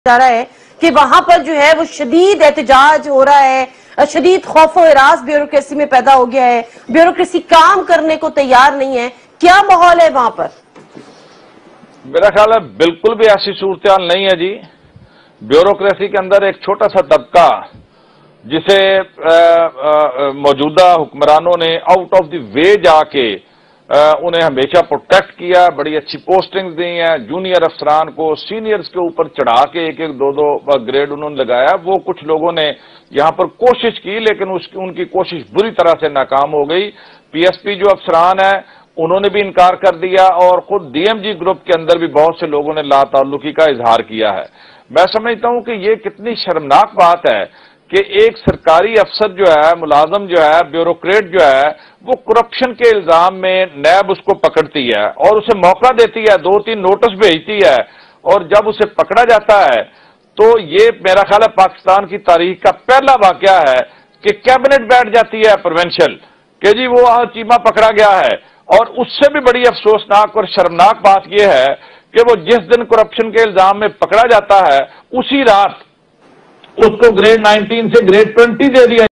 جا رہا ہے کہ وہاں پر جو ہے وہ شدید احتجاج ہو رہا ہے، شدید خوف و ہراس بیوروکریسی میں پیدا ہو گیا ہے، بیوروکریسی کام کرنے کو تیار نہیں ہے. کیا ماحول ہے وہاں پر؟ میرا خیال ہے بالکل بھی ایسی صورتحال نہیں ہے جی. بیوروکریسی کے اندر ایک چھوٹا سا طبقہ جسے موجودہ حکمرانوں نے آؤٹ آف دی وے جا کے انہیں ہمیشہ پروٹیکٹ کیا، بڑی اچھی پوسٹنگز دی ہیں، جونیئر افسران کو سینئرز کے اوپر چڑھا کے ایک ایک دو گریڈ انہوں نے لگایا. وہ کچھ لوگوں نے یہاں پر کوشش کی لیکن ان کی کوشش بری طرح سے ناکام ہو گئی. پی ایس پی جو افسران ہیں انہوں نے بھی انکار کر دیا اور خود ڈی ایم جی گروپ کے اندر بھی بہت سے لوگوں نے لا تعلقی کا اظہار کیا ہے. میں سمجھتا ہوں کہ یہ کتنی شرمناک بات ہے کہ ایک سرکاری افسر جو ہے، ملازم جو ہے، بیوروکریٹ جو ہے، وہ کرپشن کے الزام میں نیب اس کو پکڑتی ہے اور اسے موقع دیتی ہے، 2-3 نوٹس بھیجتی ہے، اور جب اسے پکڑا جاتا ہے تو یہ میرا خیال ہے پاکستان کی تاریخ کا پہلا واقعہ ہے کہ کیبنٹ بیٹھ جاتی ہے پروینشل کہ جی وہ چیمہ پکڑا گیا ہے. اور اس سے بھی بڑی افسوسناک اور شرمناک بات یہ ہے کہ وہ جس دن کرپشن کے الزام میں پکڑا جاتا ہے اسی رات اس کو گریڈ 19 سے گریڈ 20 دے دیا